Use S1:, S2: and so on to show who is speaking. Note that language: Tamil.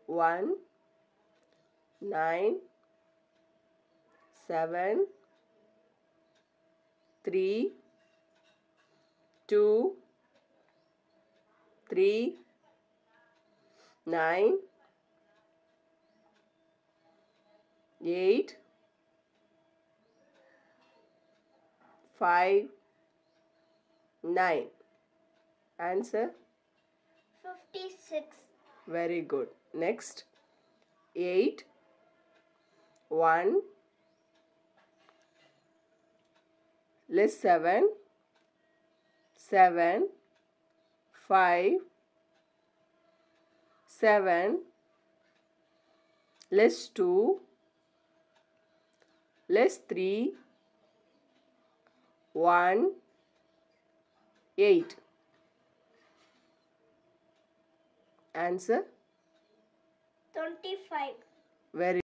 S1: 1, 9, 7, 3, 2, 3, 9, 8, 5, 9. Answer?
S2: 56.
S1: Very good. Next. 8, 1, less 7, 7, 5, 7, less 2, less 3, 1, 8. Answer?
S2: 25.
S1: Very